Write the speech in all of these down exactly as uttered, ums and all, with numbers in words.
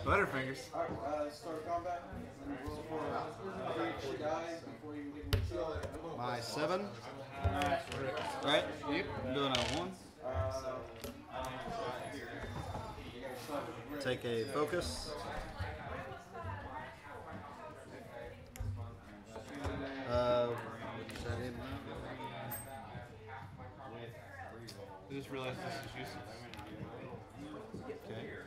Butterfingers. Alright, uh, start combat. Roll for three dies before you get your shot. My seven. Uh, Right? Yep. I'm doing a one. Uh, Take a focus. Uh, is that it? I just realized this is useless. Okay.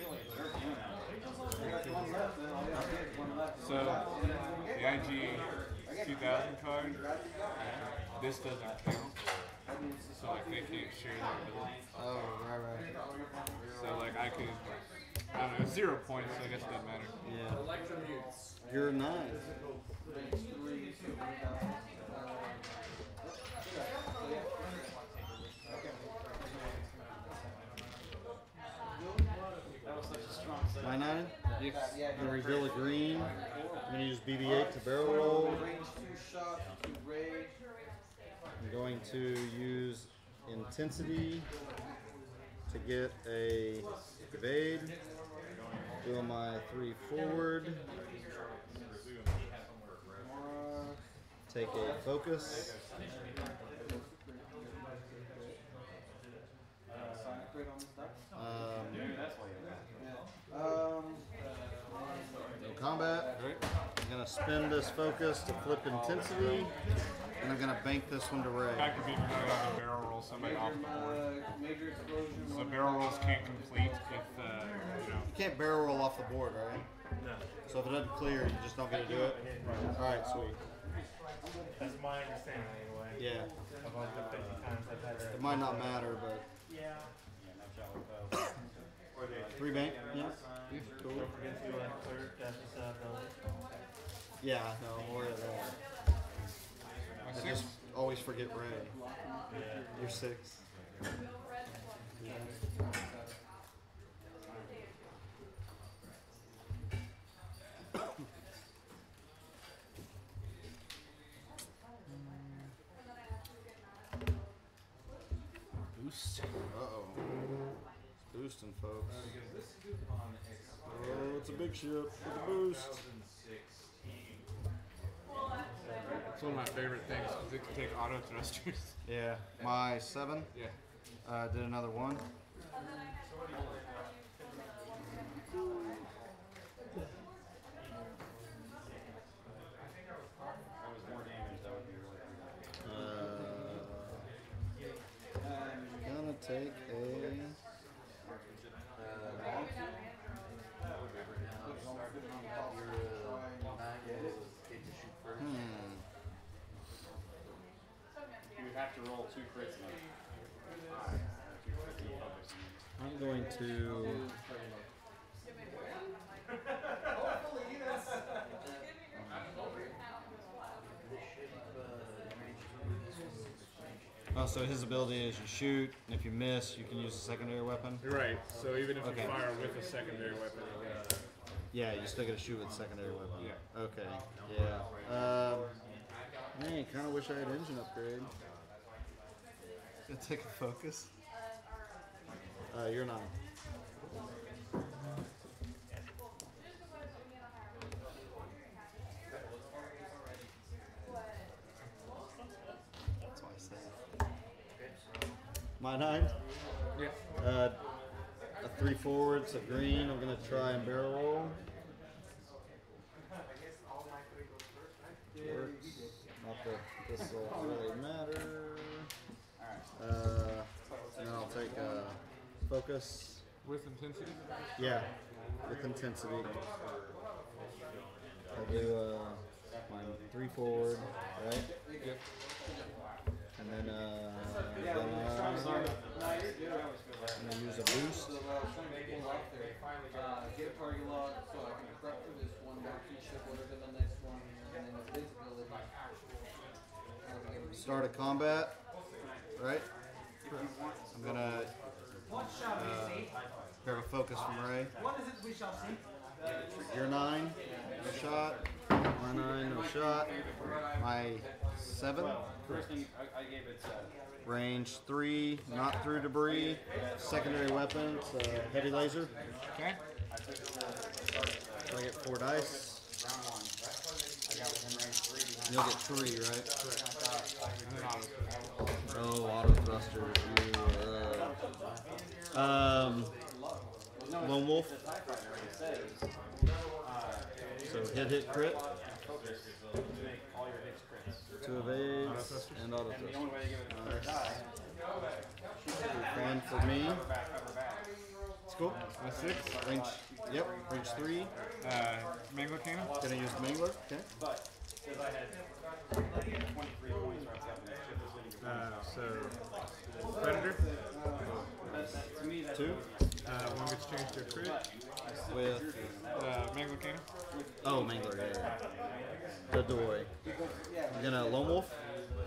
So, the I G two thousand card, this doesn't count. So, like, they can't share their ability. Oh, right, right. So, like, I could, I don't know, zero points, so I guess it doesn't matter. Yeah. You're nine. My nine? Yes. I'm going to reveal a green. I'm going to use B B eight to barrel roll. Range two shot, two rage. I'm going to use intensity to get a evade. Do my three forward. Take a focus. Um, Um, no combat. I'm gonna spend this focus to flip intensity, and I'm gonna bank this one to Ray. Back to being going on to barrel roll somebody off the board. uh, major explosion. So barrel rolls can't complete if, uh, you know. You can't barrel roll off the board, right? No. So if it doesn't clear, you just don't get to do it. All right, sweet. That's my understanding anyway. Yeah, I've only done fifty times. I've had it might not matter, but Yeah. three bank. Yeah, Cool. Don't forget to uh, clear Jeff's uh, building. yeah. No, I'm worried about that. My I six, just always forget Ray. Yeah. You're six. boost. Uh-oh. It's boosting, folks. Oh, it's a big ship with a boost. It's one of my favorite things because it can take auto thrusters. Yeah, my seven. Yeah. Uh, did another one. Uh, gonna take a. Hmm. You would have to roll two crits now. I'm going to. Oh, so his ability is you shoot, and if you miss, you can use a secondary weapon? Right. So even if Okay. you fire with a secondary weapon, uh, Yeah, you still gotta shoot with a secondary weapon. Yeah. Okay, yeah. Um, man, kinda wish I had engine upgrade. Gonna take a focus. Uh, you're not. That's why I said. My nine? yeah. Uh, a three forwards, a green. I'm gonna try and barrel roll. Works. Not that this will really matter. Uh, and then I'll take a focus. With intensity. Yeah, with intensity. I'll do uh, my three forward, right? Yep. And then uh, then, uh, I'm gonna use a boost. So, uh, some people out there, uh, get a target log so I can prep for this one, marquee ship, whatever the next one, and then the visibility. Start a combat, right? I'm gonna uh, grab a focus from Ray. What is it we shall see? Your nine, no shot. My nine, no shot. My seven, First thing I, I gave it uh, range three, not through debris. Secondary weapon, it's a heavy laser. Okay. I took the starting So I get four dice. round one. I got within range three behind. You'll get three, right? And then auto. Oh, auto thruster. Uh, um, Lone Wolf. So hit, hit, crit. Focus to make all your hits crits. Two evades and auto And the thruster. only way to give it a Nice. die, Fun for me. cover back, cover back. It's cool. A six. Range. Yep. Range three. Uh, Mangler Cannon. Gonna use Mangler. Okay. But because I had twenty-three points right up in shit was leading to Uh, so Predator. that, to me, that's Two. Uh, one gets changed to a crit. With. Uh, Mangler Cannon. Oh, Mangler. Yeah. yeah. The Doy. I'm gonna Lone Wolf.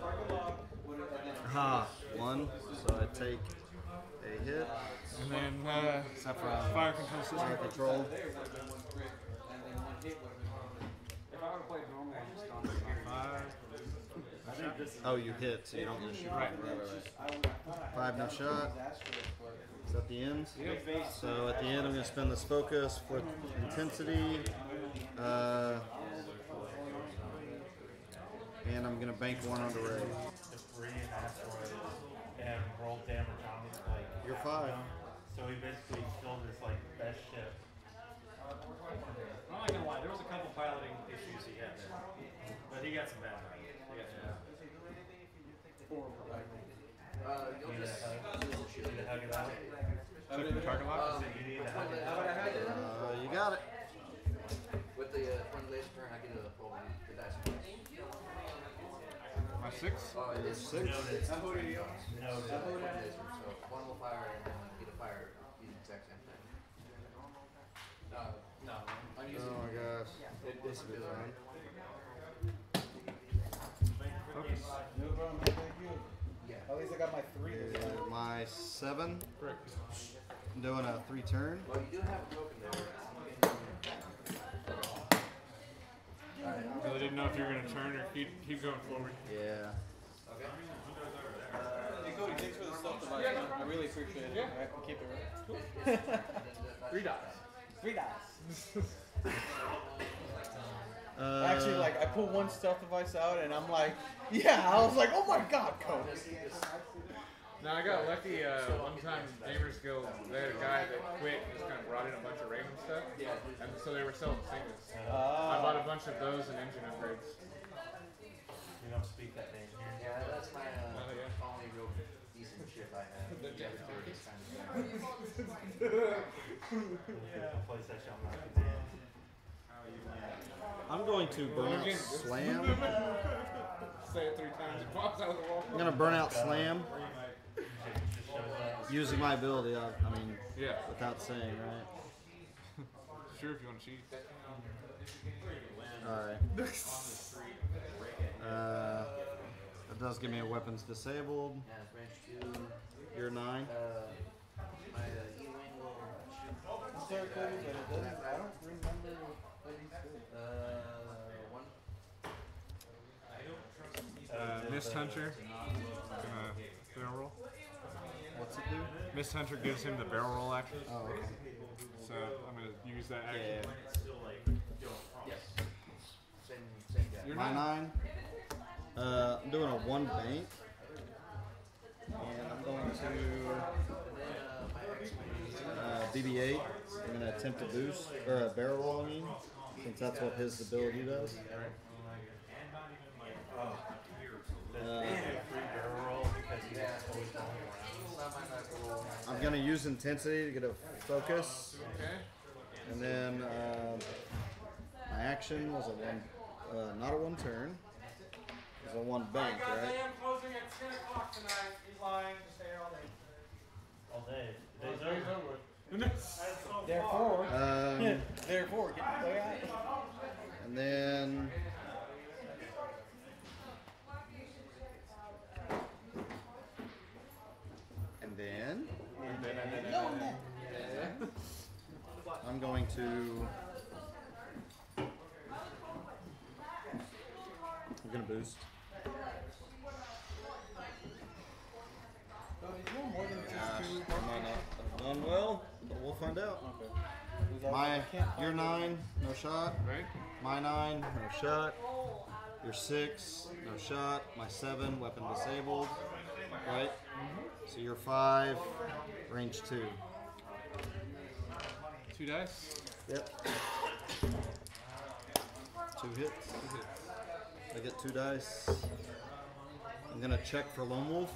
Ha. One. So I take a hit. And then uh, Except for fire control system. fire control. if I would have played normal, I just don't Five. I think this is Oh, you hit, so you don't lose your Right. right, right, right. Five, no shot. Is that the end? So at the end, I'm going to spend this focus for intensity. Uh, and I'm going to bank one on the ray. Debris and asteroids and roll damage on it. Like, You're five. so he basically killed his like best ship. I'm not gonna lie, there was a couple piloting issues he had there. But he got some bad ones. He got some bad ones. Uh, you'll You need just to hug, you need to hug it out. Check the target lock. So you need to hug it out. Uh, you got it. with the uh, twenty laser turn, I get a roll the dice twice. My six. Oh, it is Six. It's who do you No, So one will fire and then get a fire using the exact same thing. Uh, no, I'm using Oh my gosh. it, this is fine. Focus. No problem, thank you. Yeah. At least I got my three. Uh, my seven. Correct. I'm doing a three turn. Well, you do have a token there. Alright. So I didn't know if you were gonna turn or keep keep going forward. Yeah. Okay. Hey Cody, thanks for the stuff device. I really appreciate it. I can keep it right. Three dice. Three dice. Uh, Actually, like I pull one stealth device out and I'm like, yeah, I was like, oh my god, Cody. Now I got lucky. Uh, one time, Gamers Guild, they had a guy that quit and just kind of brought in a bunch of random stuff, and so they were selling singles. I bought a bunch of those and engine upgrades. You don't speak that name here. Yeah, that's my uh, Oh, yeah. only real decent ship I have. Yeah, it's kind of The place that shall not be named. I'm going to burn out Again, slam. Say it three times. It pops out of the wall. I'm gonna burn out slam It just shows up. using my ability. I, I mean, Yeah. without saying, right? Sure, if you want to cheat. All right. Uh, it does give me a weapons disabled. Yeah, branch two. You're nine. Uh, my uh, E-wing will shoot. Sorry, Cody, but it doesn't. I don't remember what he said. Uh, one. Uh, Mist Hunter. Gonna barrel roll. What's it do? Mist Hunter gives him the barrel roll action. Oh, okay. So I'm gonna use that action. Yeah. Yes. Same, same guy. You're My not. nine. Uh, I'm doing a one bank. And I'm going to uh, B B eight. I'm going to attempt a boost, or a barrel roll, I mean, since that's what his ability does. Uh, Free barrel roll because he's always going around. I'm going to use intensity to get a focus. Okay. And then uh, my action was a one, uh, not a one turn. It was a one bank, right? closing at ten o'clock tonight. He's lying. Just stay all day. All day. The day's over. Therefore, Um, therefore, get the play out. and then and then I'm going to I'm gonna boost. So, did you want more than just Gosh, two? I might not have done well. But we'll find out. Okay. Is that- My, I can't your find it. nine, no shot. Right? My nine, no shot. Your six, no shot. My seven, weapon disabled. Right? So you're five, range two. Two dice. Yep. Two hits. Two hits. I get two dice. I'm gonna check for Lone Wolf.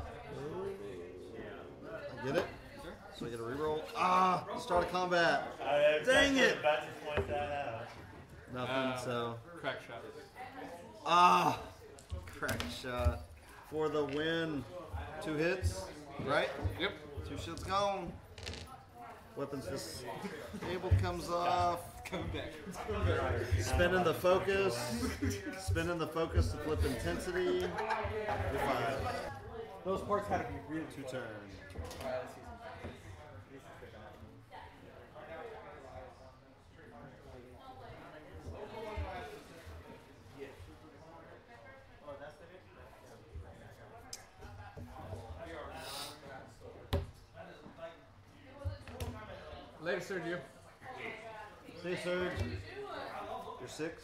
I get it. So I get a reroll. Ah! Start of combat. I was Dang actually it! about to point that out. Nothing. Uh, So Crack shot. ah, crack shot for the win. Two hits. Right? Yep. Two shits gone. Weapons disabled comes off. Coming back. Spinning the focus. Spinning the focus to flip intensity. You're five. Those parts had to be really Two turn. Later, Sergio. Say Surge. You're six.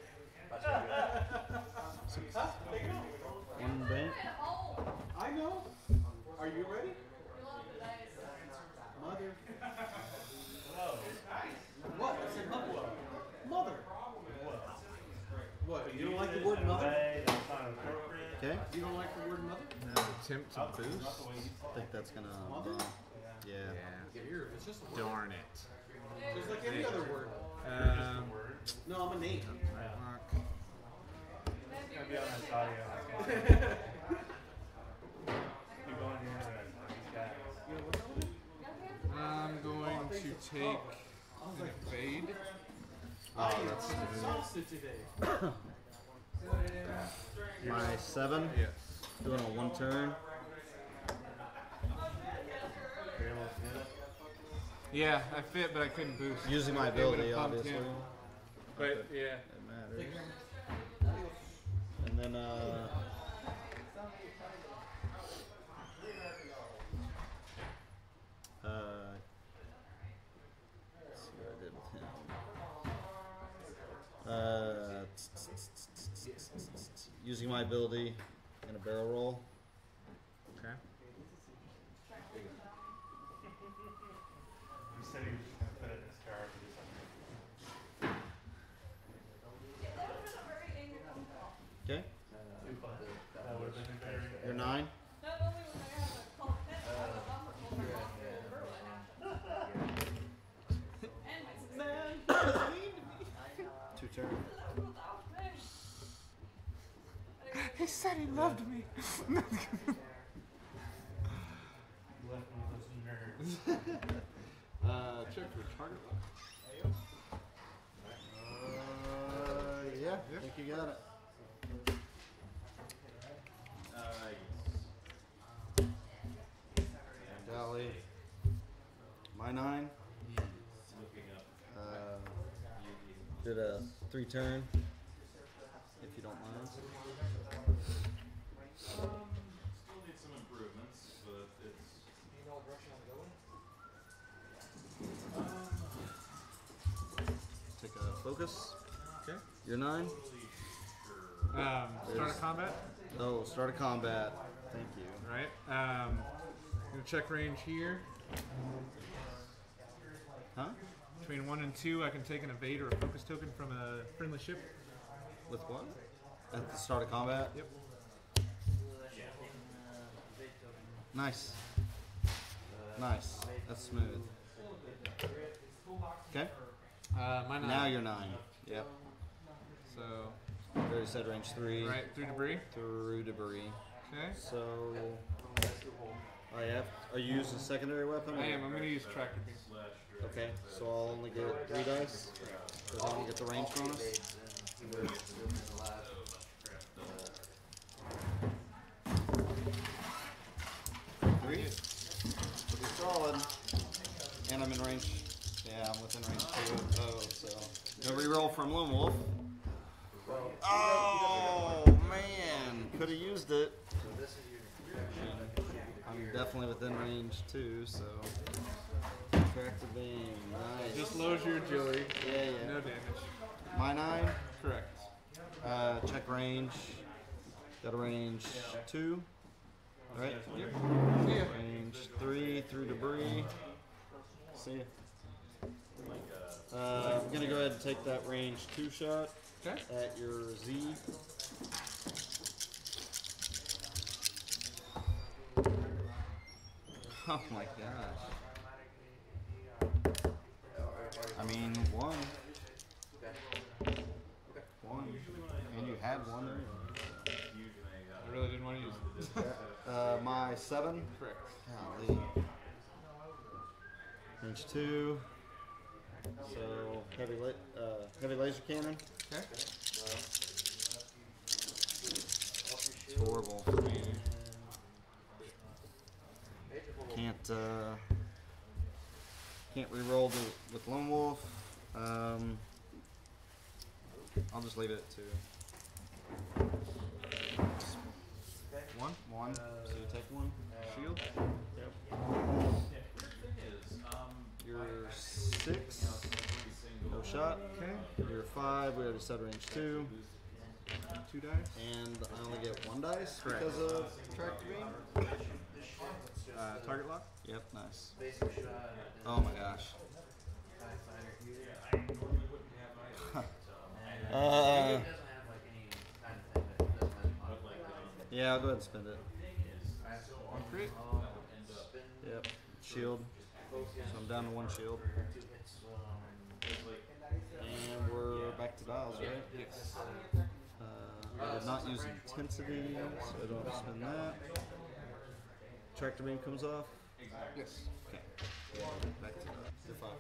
One bank. I know. Are you ready? Mother. What? I said mother. Mother. What? You don't like the word mother? Way, that's not appropriate. Okay. You don't like the word mother? Attempt to boost. I think that's gonna. Mother? Uh, yeah. Here, it's just a word. Darn it. Just like any other word. Um, No, I'm a name. I'll be on this audio. Keep going to the internet. These guys. I'm going to take an evade. Oh, that's Salsa today. my seven. Yes. Doing a one turn. You're able to hit it. Yeah, I fit, but I couldn't boost. Using my It would've ability, bumped obviously. him. But yeah. It matters. And then, uh. Uh. Let's see what I did with him. Uh. Using my ability in a barrel roll. Okay. You said you were just going to put it in his car to do something. Okay. That would have been very. You're nine. Two turns. He said he loved me. You left me with those nerds. uh, check for target lock. Uh, yeah, I think you got it. Dally. My nine. Uh, did a three turn, if you don't mind. Still need some improvements, but it's. Take a focus. Okay. You're nine. Um, start There's- of combat. Oh, start a combat. Thank you. Right. Um, gonna check range here. Huh? Between one and two, I can take an evade or a focus token from a friendly ship. With what? At the start of combat? Yep. Nice. Nice. That's smooth. Okay. Uh, my nine. Now you're nine. Yep. So, You already said range three. right through debris. Through debris. Okay. So. I have. Are you using a secondary weapon? I am. I'm gonna use tractor beam. Okay. So I'll only get three dice. Because I don't get the range bonus. Three. Pretty solid. And I'm in range. Yeah, I'm within range two. Oh, so. No reroll from Lone Wolf. Oh, man. Could have used it. I'm definitely within range too, so. Tractor beam. Nice. Just lowers your agility. Yeah, yeah. No damage. My nine. Correct. Uh, check range. Got a range two. Right? Yep. See ya. Range three through debris. See ya. Uh, I'm gonna go ahead and take that range two shot Okay. at your Z. Oh my gosh. I mean, one. One. And you had one. I really didn't want to use it. Uh, my seven. Correct. Golly. Range two. So heavy, la uh, heavy laser cannon. Okay. It's horrible. Can't uh, can't re-roll the, with Lone Wolf. Um, I'll just leave it at two. One, one. So you take one. Shield. Yep. You're six. No shot. Okay. You're five. We already said range two. Two dice. And I only get one dice Correct. because of tractor beam. Uh, target lock. Yep, nice. Oh my gosh. uh, yeah, I'll go ahead and spend it. One crit. Yep. Shield. So I'm down to one shield. And we're back to dials, right? Yes. Uh, I did not use intensity, so I don't have to spend that. Tractor beam comes off. Yes. Okay. Back to dials. You're five.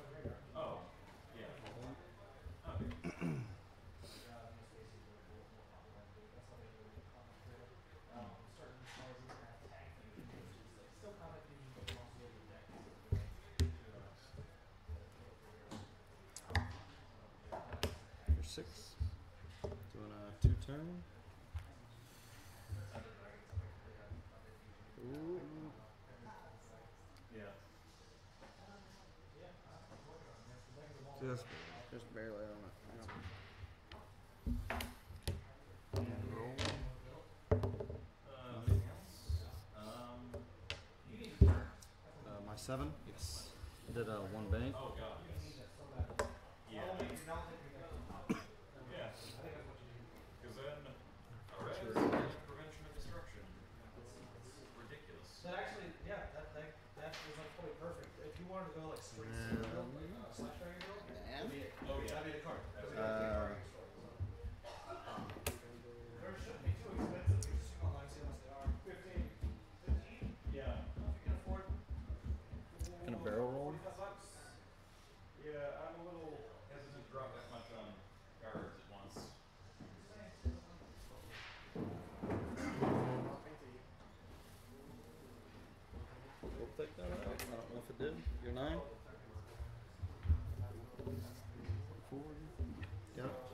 You're six. Doing a two turn. Ooh. Just, just barely on it. And roll. Uh, my seven. Yes. Did a one bank. Oh god, yes. Yeah. Yeah. Because then, alright, prevention of destruction. Ridiculous. That actually, yeah, that, that, that was like totally perfect. If you wanted to go like straight Yeah. to uh, slash dragon drill, that'd be it. Oh, yeah. That'd be the card. Uh, There shouldn't be too expensive. You just go online, see how much they are. Fifteen. Fifteen? Yeah. If you can afford. Can a barrel roll? forty-five bucks. Yeah, I'm a little hesitant to drop that much on cards at once. We'll pick that up. I don't know if it did. You're nine. Four. Got it.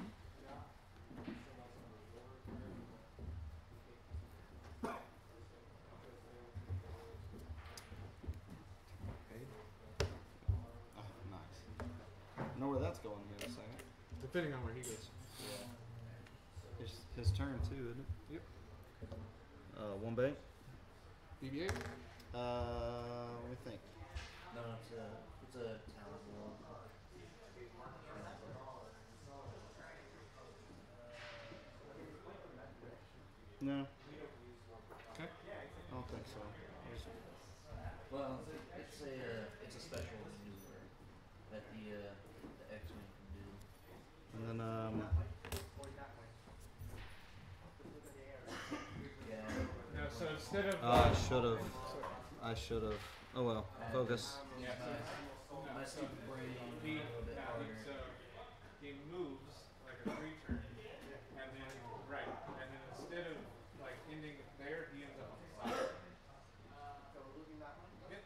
Oh, nice. I know where that's going here in a second. Depending on where he goes. His, his turn too, isn't it? Yep. Uh, one bank. B B eight. Uh, let me think. No, it's a, it's a talent roll. No, Okay. I don't think so. Well, it's a, uh, it's a special maneuver that the, uh, the X-Wing can do. And then um, Yeah. No, so instead of. oh, I should have. I should have. Oh well. Focus. Yeah. My stupid brain on He, a little bit no, harder. he, so he moves like a creature, and then right, and then instead of like ending there, he ends up on the side. Yep.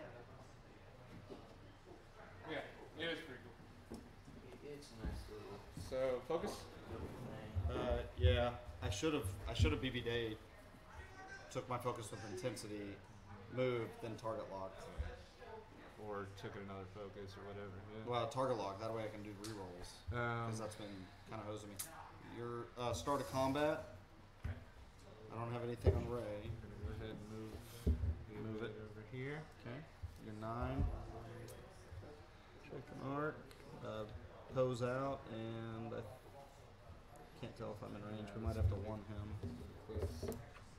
Yeah, it is pretty cool. It's a nice little So focus. thing. Uh, yeah. I should have. I should have B B D'd. Took my focus with intensity, moved, then target locked. or took it another focus or whatever. Yeah. Well, target lock. That way I can do rerolls. Um, Because that's been kind of hosing me. Your uh, start of combat. I don't have anything on Ray. I'm gonna go ahead and move, Move it. over here. Okay. Your nine. Check an arc. Uh, pose out, and I can't tell if I'm in range. We might have to one him. Close.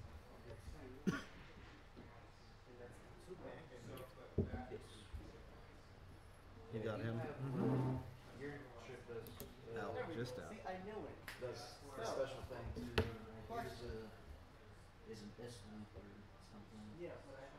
You got him. Your ship does uh, Out. Just out. does a special thing too. Yours uh, is an S loop or something. Yeah.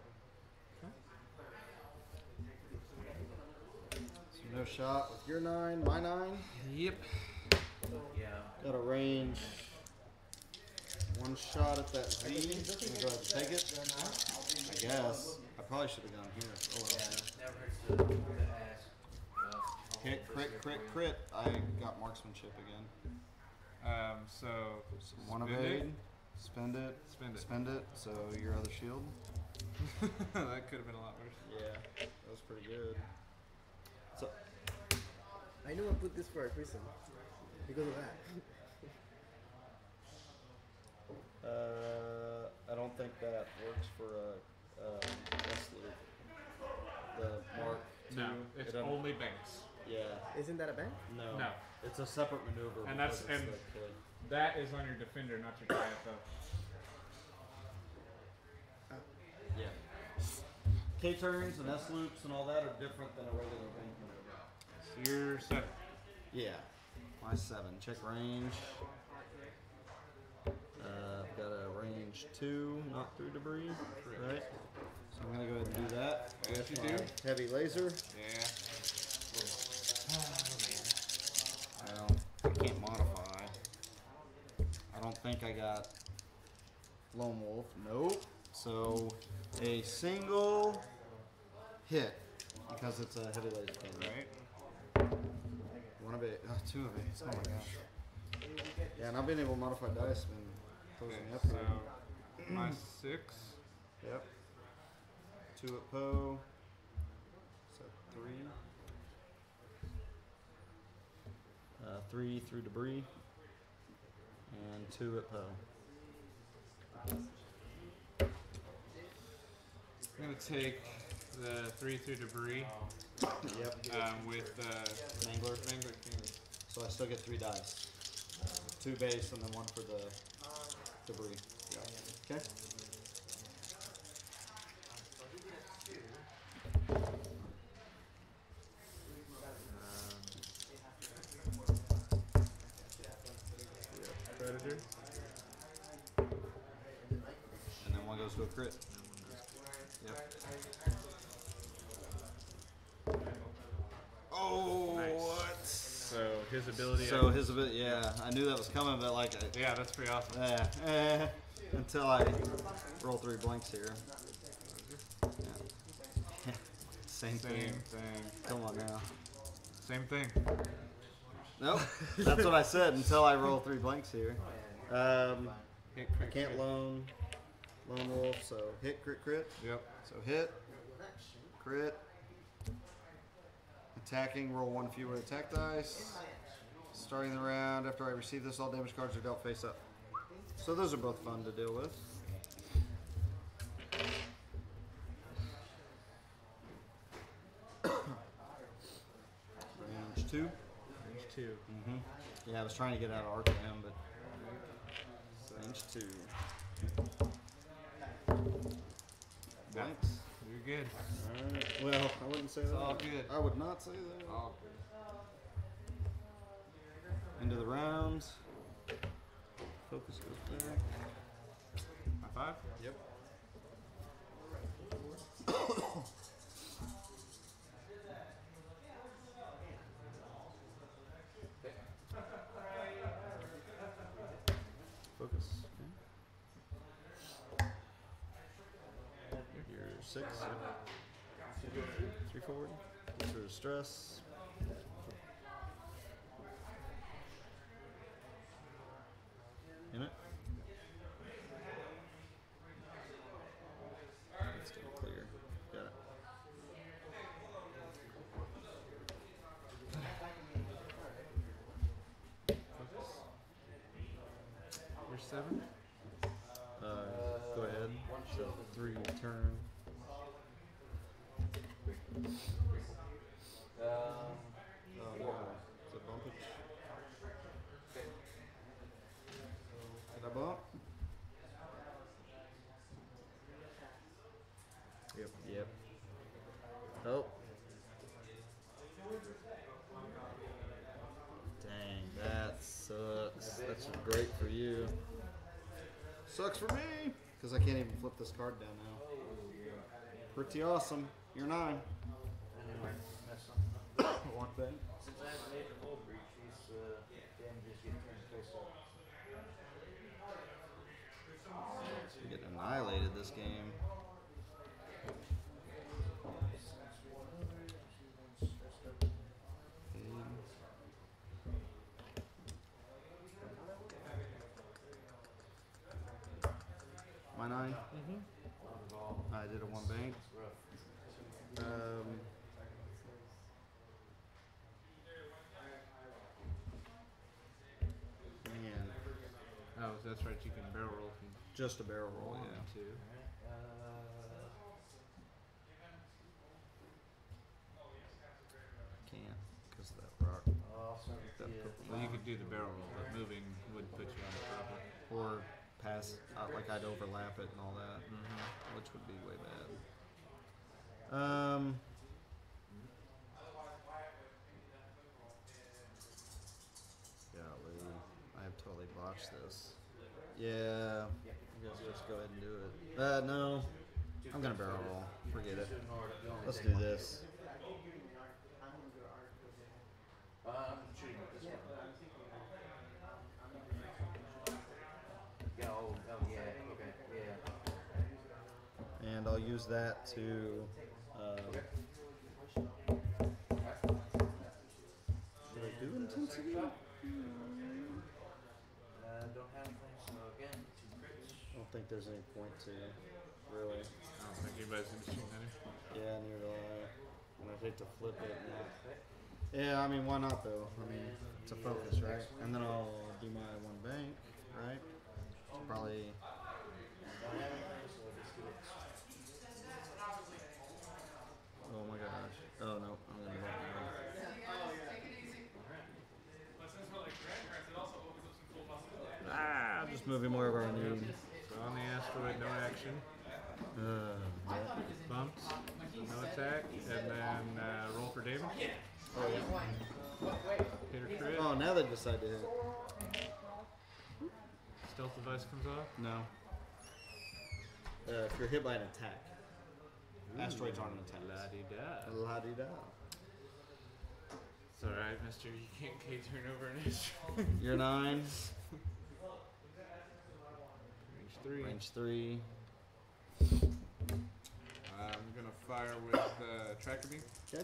So no shot with your nine. My nine. Yep. Yeah. Got a range. One shot at that Z. I'm gonna go ahead and take it. I guess. I probably should have gone here. Oh well. Yeah. Never hurts to, to ask. Well, Hit, crit, crit, crit. I got marksmanship again. Um, so One spend evade. it. Spend it. Spend it. Spend it. So your other shield. That could have been a lot worse. Yeah. That was pretty good. So I knew I put this for a reason. Because of that. Uh, I don't think that works for a, a S loop. The mark. No, two, it's it doesn't- only banks. Yeah. Isn't that a bank? No. No. It's a separate maneuver. And that's- because it's and- the killing. That is on your defender, not your I F O. Yeah. K turns and S loops and all that are different than a regular bank maneuver. So you're seven. Yeah. My seven. Check range. Uh, I've got a range two, not through debris, right? So I'm gonna go ahead and do that. Yes, you My do. Heavy laser. Yeah. I don't. I can't modify. I don't think I got Lone Wolf. Nope. So a single hit because it's a heavy laser cannon. Right. One of it. Oh, two of it. Oh my gosh. Yeah, and I've been able to modify dice been closing Okay, me up so here. my six. Yep. Two at Poe. So three. Uh, three through debris. And two at Poe. I'm gonna take the three through debris Yep. um, with uh, Mangler. Mangler King. So I still get three dice. Two base and then one for the debris. Okay. Predator. And then one goes to a crit. Yep. Oh, Nice. what? So his ability. So his ability, yeah, I knew that was coming, but like, I, yeah, that's pretty awesome. eh, eh, until I roll three blanks here. Yeah. Same, Same thing. thing. Come on now. Same thing. Nope. That's what I said until I roll three blanks here. Um, Hit, I crit, can't crit. lone, lone wolf, so hit, crit, crit. Yep. So hit, crit, attacking, roll one fewer attack dice. Starting the round, after I receive this, all damage cards are dealt face up. So those are both fun to deal with. Range two. Range two. Mm-hmm. Yeah, I was trying to get out of arc to him, but range two. Blanks. You're good. Alright. Well, I wouldn't say that. all good. I would not say that. All End of the rounds. Focus goes back. High five. Yep. Focus. Okay. You're six. Yep. Three forward. Sort of stress. In it. It's getting clear. Got it. seven. Uh, go ahead. So three turn. Um, Oh no. Is it bumpage? Did I bump? Yep. Yep. Oh. Dang, that sucks. That's great for you. Sucks for me, because I can't even flip this card down now. Pretty awesome. You're nine. anyway, that's something. One thing. Since I haven't made the full breach, these uh, damages get turned face up. We're getting annihilated this game. My nine. Mm-hmm. I did a one bank. Um, man, Oh, that's right. You can barrel roll from just a barrel roll. one Yeah. and two. Uh, Can't because of that rock. I'll send it to That you. purple. Well, you could do the barrel roll, but moving would put you on the top. Or pass, uh, like I'd overlap it and all that, Mm-hmm. which would be way bad. Um. Golly, I have totally botched this. Yeah, I guess let's go ahead and do it. Uh, no, I'm gonna barrel roll. Forget it. Let's do this. Uh, I'm shooting with this one. Yeah, oh, oh, yeah, okay, yeah. And I'll use that to. Uh, should I do intensity? Uh, don't have anything, so again, two crits. I don't think there's any point to, really. I don't think anybody's interested in that. Yeah, neither do I. And I'd hate to flip it. And not. Yeah, I mean, why not though? I mean, it's a focus, right? And then I'll do my one bank, right? It's probably. Don't have anything, so just do it. Oh my gosh. Oh no, I'm gonna bump it. Ah, just moving more of our need. So on the asteroid, no action. Uh, yeah. Bumps, no attack, and then uh, roll for damage. Oh, yeah. Hit or crit. Oh, now they decide to hit. Stealth device comes off. No. Uh, if you're hit by an attack. Asteroids aren't an attack. La-di-da. La-di-da. It's alright, mister. You can't K turn over an asteroid. You're nine. Range three. Range three. I'm gonna fire with uh, tracker beam. Okay.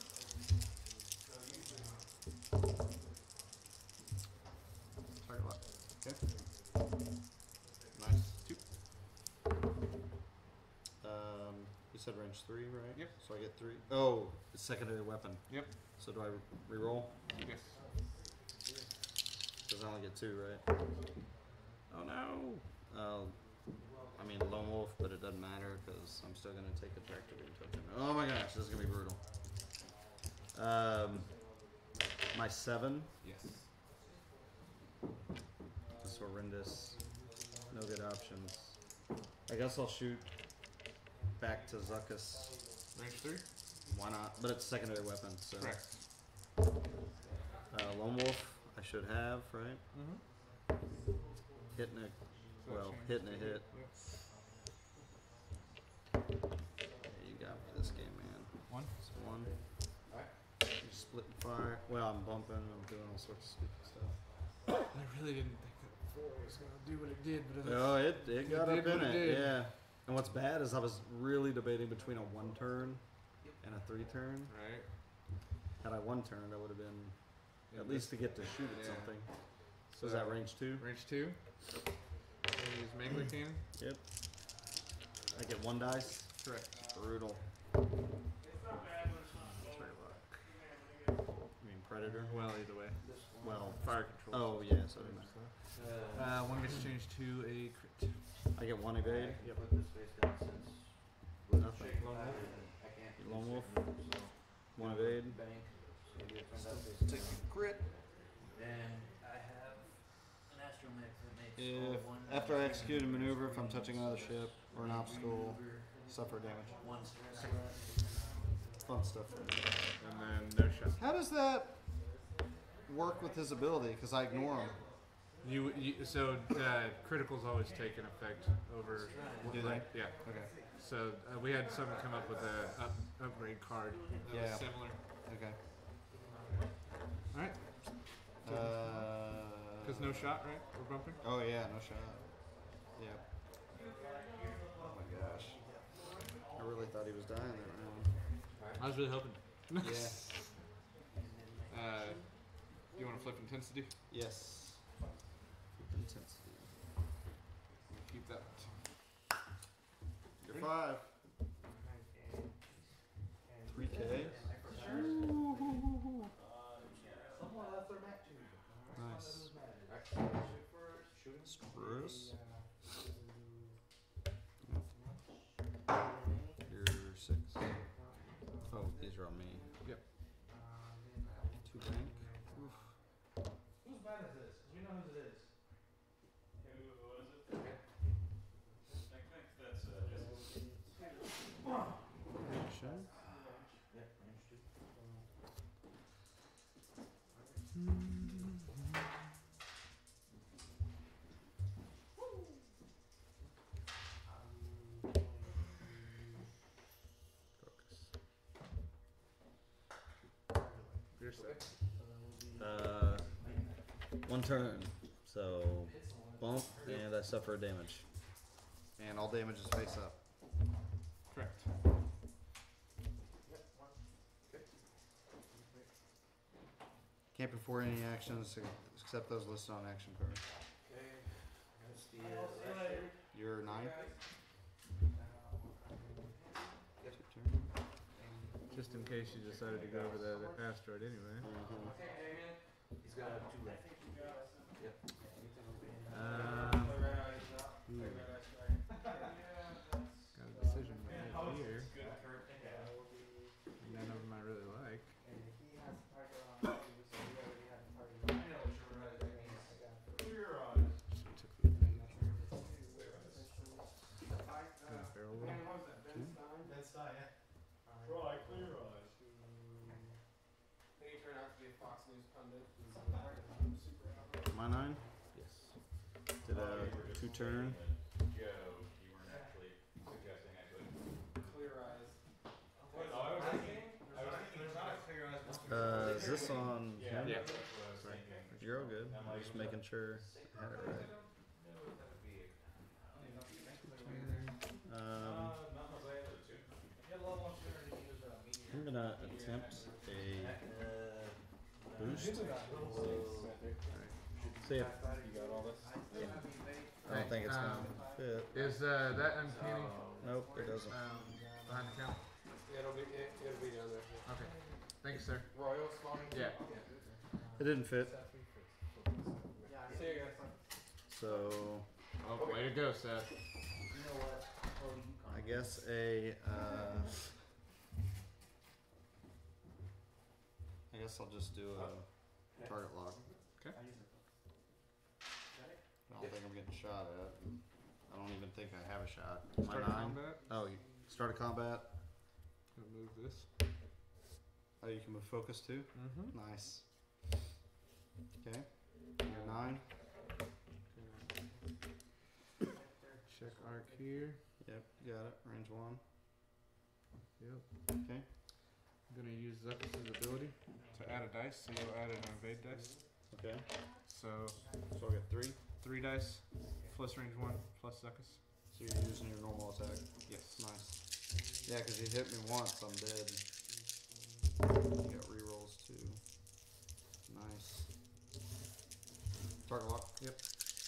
Target lock. Okay. Nice. Two. Um, you said range three, right? Yep. So I get three. Oh, it's secondary weapon. Yep. So do I re-roll? Yes. Because I only get two, right? Oh no. Uh, I mean lone wolf, but it doesn't matter because I'm still gonna take the tractor beam token. Oh my gosh, this is gonna be brutal. Um, my seven. Yes. This is horrendous. No good options. I guess I'll shoot back to Zuckus. Range three. Why not? But it's a secondary weapon, so. Correct. Uh, lone wolf, I should have, right? Mm-hmm. Hitting a, So well, change hitting a to- hit. Yep. Yeah, you got me this game, man. One. So one. You're splitting fire. Well, I'm bumping. I'm doing all sorts of stupid stuff. I really didn't think that four was gonna do what it did, but it Oh, it, it got did up in what it it, did. yeah. And what's bad is I was really debating between a one turn and a three turn. right. Had I one turned, I would have been Yeah, at least to get to shoot at Yeah. something. So is that range two? Range two. Gonna use Mangler Cannon. Yep. I get one dice. Correct. Brutal. I mean, Predator. Well, either way. Well, Fire control. oh yeah, so it doesn't matter. Uh, one gets changed to a crit. I get one evade. Yep. Put this face down since with Nothing. shake lone wolf, I can't do Lone this wolf. shake, so One evade. bank. So you turn that face Take down. a crit. And I have an astromech that makes If all one after I damage execute a and maneuver, if I'm screens, touching another ship or an obstacle, maneuver, suffer damage. one stress left. Fun stuff. For me. And then no shot. How does that work with his ability? Because I ignore him. You, you so uh, criticals always take an effect over. Do they? Yeah. Okay. So uh, we had someone come up with a up, upgrade card that Yeah. was similar. Okay. All right. Uh. Because no shot, right? We're bumping. Oh yeah, no shot. Yeah. Oh my gosh. I really thought he was dying that round. I was really hoping. Yeah. uh, you want to flip intensity? Yes. Intensity. Keep that. You're five. Three K. Nice. Spruce. You're six. Oh, these are on me. Yep. Two bank. Oof. Whose band is this? Do you know whose it is? Who, what is it? I think that's uh, Jesse's. Action. Yep, range two. Focus. You're six. Uh, one turn. So bump, and I suffer damage. And all damage is face up. Correct. Can't perform any actions except those listed on action card. That's the uh, last ship. You're nine. Yep. Two turn. Just in case you decided to go over the, the asteroid anyway. He's got two left. Yep. Um, ooh. Got a decision right here. None of them I really like. Should've took the evade. Gonna barrel roll. That's not it. Try clear eyes. Then you turn out to be a Fox News pundit. My nine. Yes. Did a two turn. Joe, you weren't actually suggesting I could. Clear eyes. No, I was thinking, I was thinking there's not a clear eyes. Uh, is this on? Yeah, Yeah. that's what I was thinking. You're all good. I'm just making sure I had it right. Um, I'm gonna attempt a boost. See if You got all this? I don't think it's gonna Um, fit. Is uh, that uncanny Nope, it doesn't. um, behind the counter? Yeah, it'll be, it, it'll be down there. Okay. Thank you, sir. Royal spawning? Yeah. It didn't fit. See you guys. So Oh, way to go, Seth. You know what? Oh, you can't. I guess a. Uh, I guess I'll just do a target lock. Okay. I don't think I'm getting shot at. I don't even think I have a shot. Start My nine. combat. Oh, you start a combat. Gonna move this. Oh, you can move focus too. Mm-hmm. Nice. Okay. You're nine. Check arc here. Yep, you got it. Range one. Yep. Okay. I'm gonna use Zuckus' ability to add a dice, so you'll add an evade dice. Okay. So So I get three. three dice, plus range one, plus Zuckus. So you're using your normal attack. Yes. Nice. Yeah, because you hit me once, I'm dead. You got rerolls too. Nice. Target lock. Yep.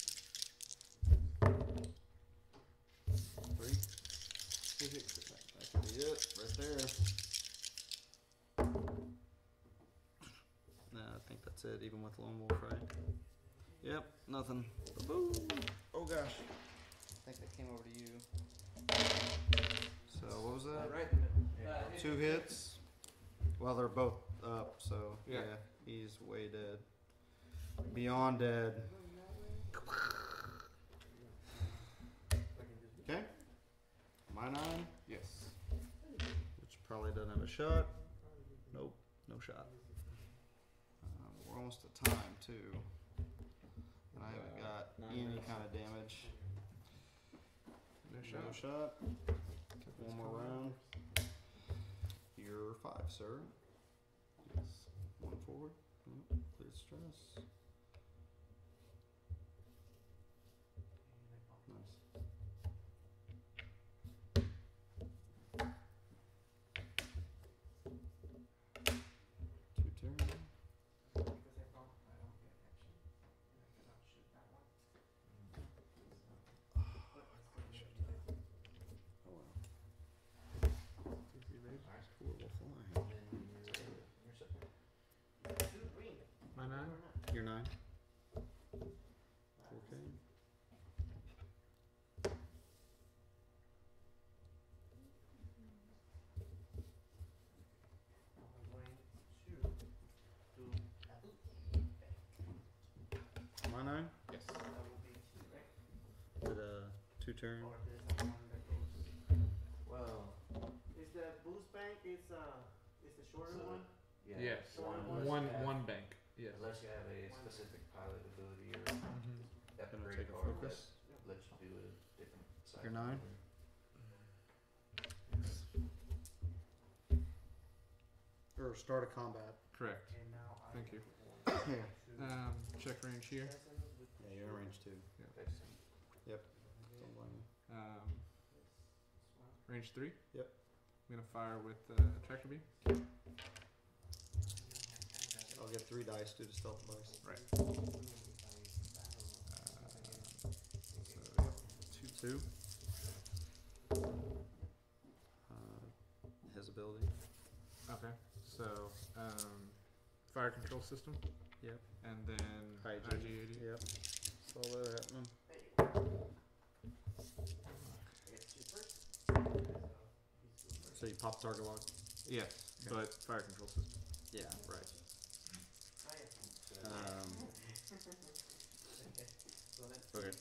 Three. That could be it, right there. No, think that's it, even with Lone Wolf, right? Yep, nothing. Boom. Oh gosh. I think that came over to you. So what was that? Right in the middle. Uh, Two hits. Well, they're both up, so yeah, Yeah. he's way dead. Beyond dead. Okay. My nine, Yes. which probably doesn't have a shot. Nope, no shot. Um, we're almost at time too. And I haven't got Nine any minutes. kind of damage. No No shot. shot. One more round. You're five, sir. Yes. One forward. Yep. Clear stress. Nice. Two turn. Oh well. Four will fly. My nine? You're nine. Okay. My nine. Yes. Did a two turn. Well, Is the boost bank is uh is the shorter So- one? yeah. Yes. One, One unless you have- one bank. Yes. Unless you have a specific pilot ability or Mm-hmm. Gonna upgrade take a card that focus. lets you do a different side. You're nine? Or start a combat. Correct. Thank you. Yeah. Um, check range here. Yeah, you're in range two. Don't blame me. Um, range three. Yep. I'm gonna fire with uh, tractor beam. I'll get three dice due to stealth device. Right. Uh, so yep, two. Two. Uh, his ability. Okay. So um, fire control system. Yep. And then I G eighty. Yep. Saw that happening. So you pop target lock? Yes, Okay. but fire control system. Yeah, right. Um, okay.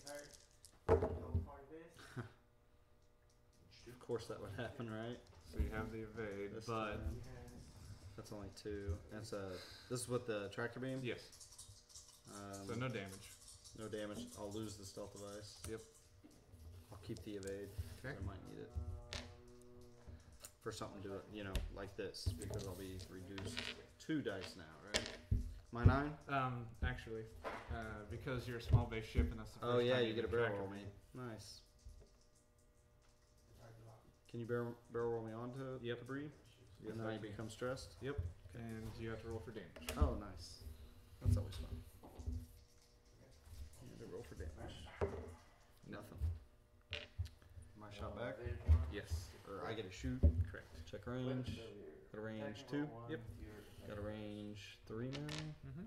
Of course that would happen, right? So you have the evade, This but time. That's only two. That's a. This is with the tractor beam. yes. Um, So no damage. no damage. I'll lose the stealth device. Yep. I'll keep the evade. Okay. I might need it for something to, you know, like this because I'll be reduced two dice now, right? My nine. Um, actually, uh, because you're a small base ship and that's the first Oh yeah, time you get a do barrel tractor roll me. beam. Nice. Can you barrel barrel roll me onto it? Yep. Debris? Yes, And then I I can. become stressed. Yep. And you have to roll for damage. Oh, nice. That's always fun. Yeah, to roll for damage. Nothing. My shot back. Yes. Or I get a shoot. Correct. Check range. Got a range two. Yep. Got a range three now. Mm-hmm.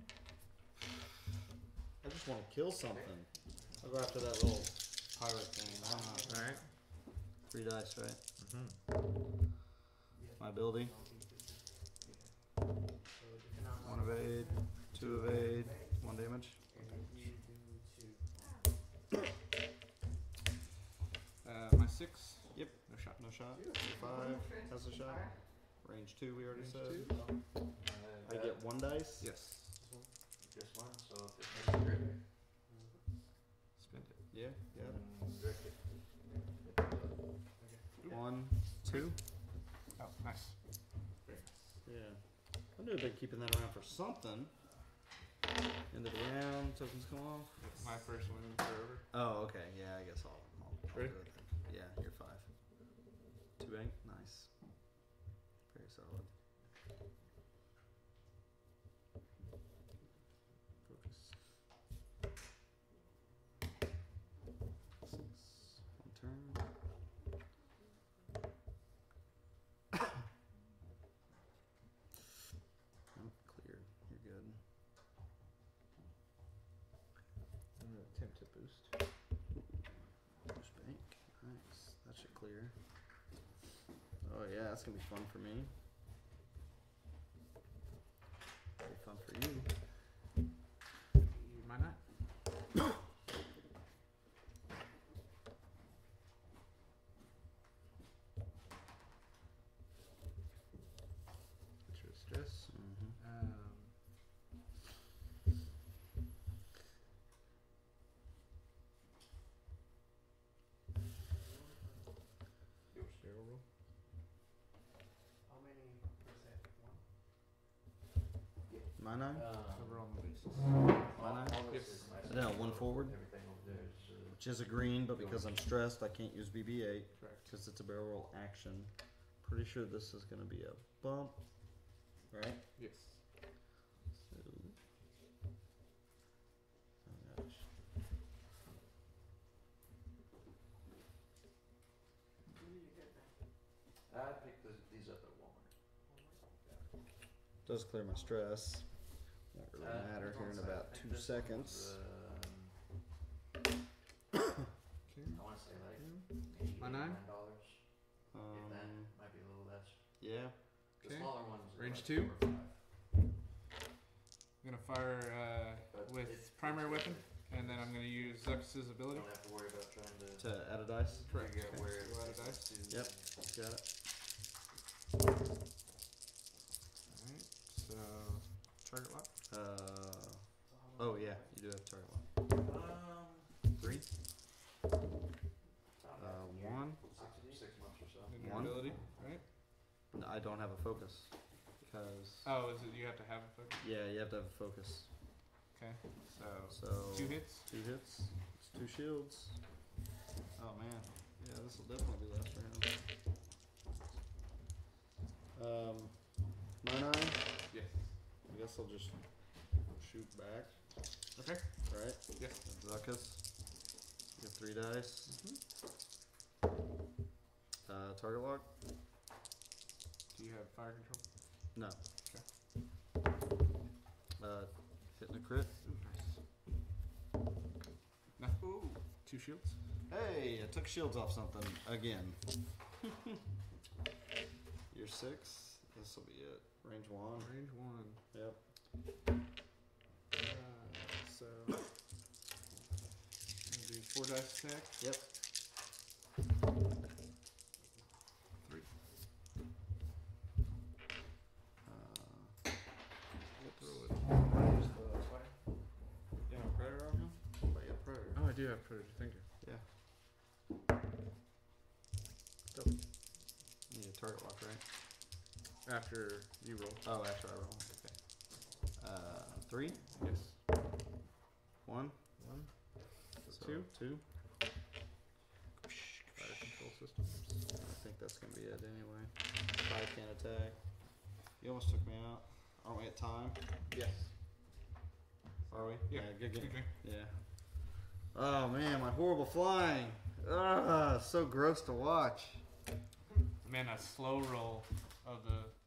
I just want to kill something. I'll go after that little pirate thing. Why not? All right. Three dice, right? Mm-hmm. My ability. One evade, two evade, one damage. Uh, my six. Yep. No shot. No shot. Five has a shot. Range two, we already Range said. two. I get one dice. Yes. Just one, so if it makes a grip, Spend it. Yeah. Yeah. mm, grip it. One, two. Oh, nice. Yeah. I knew they'd keeping that around for something. End of the round, tokens come off. My first win forever. Oh, okay. Yeah, I guess I'll, I'll, I'll do Ready? it then. Yeah, you're five. Two bank. Nice. Very solid. Focus. Six. One turn. I'm cleared. You're good. Attempt to boost. Boost bank. Nice. That should clear. Oh yeah, that's gonna be fun for me. Be fun for you. You might not. Extra stress. Mm-hmm. Um, barrel roll. How many percent? One? My nine? Cover all my bases. My nine? Yes. No, one forward. Everything over there is, uh, Which is a green, but because I'm stressed, I can't use B B eight Correct. because it's a barrel roll action. Pretty sure this is gonna be a bump, right? Yes. So, oh gosh. I picked this, these up at Walmart. Does clear my stress. Won't really Uh, matter it's here on in sale. about I think two this one seconds. was, Okay. um, I wanna say like maybe My nine? eighty-nine dollars. If that, Um, might be a little less. yeah. The Okay. smaller ones are Range like two? four or five. I'm gonna fire uh, But with it's- primary it's weapon, and then I'm gonna use Zux's You ability. don't have to worry about trying to. To add a dice. Correct. figure out Okay. where Go out of it's dice. to. Yep. Got it. Alright, so target lock. Uh, oh yeah, you do have target lock. Um, Three. about Uh, half a year. one. Six, six months or so. Then your One. ability, right? No, I don't have a focus because Oh, is it you have to have a focus? yeah, you have to have a focus. Okay, so So two hits. Two hits. It's two shields. Oh man, yeah, this will definitely be last round. Um, my nine. Yes. I guess I'll just shoot back. Okay. Right. Yes. Zuckus. You have three dice. Uh, target lock. Do you have fire control? No. Okay. Uh, hitting a crit. Ooh, nice. No. Ooh, two shields. Hey, I took shields off something again. You're six. This will be it. Range one. Range one. Yep. Uh, so I'm gonna do four dice attack. Yep. Three. Uh, Throw it. where's the yeah, predator on him? Oh, yeah, predator. Oh, I do have predator finger. Yeah. Double. You need a target lock, right? After you roll. Oh, after I roll. Okay. Uh, three. Yes. One. One. So two. Two. Fire control systems. I think that's gonna be it anyway. Five can attack. You almost took me out. Aren't we at time? Yes. Are we? Yeah. good game. Okay. Yeah. Oh man, my horrible flying. Ugh, so gross to watch. Man, that slow roll of the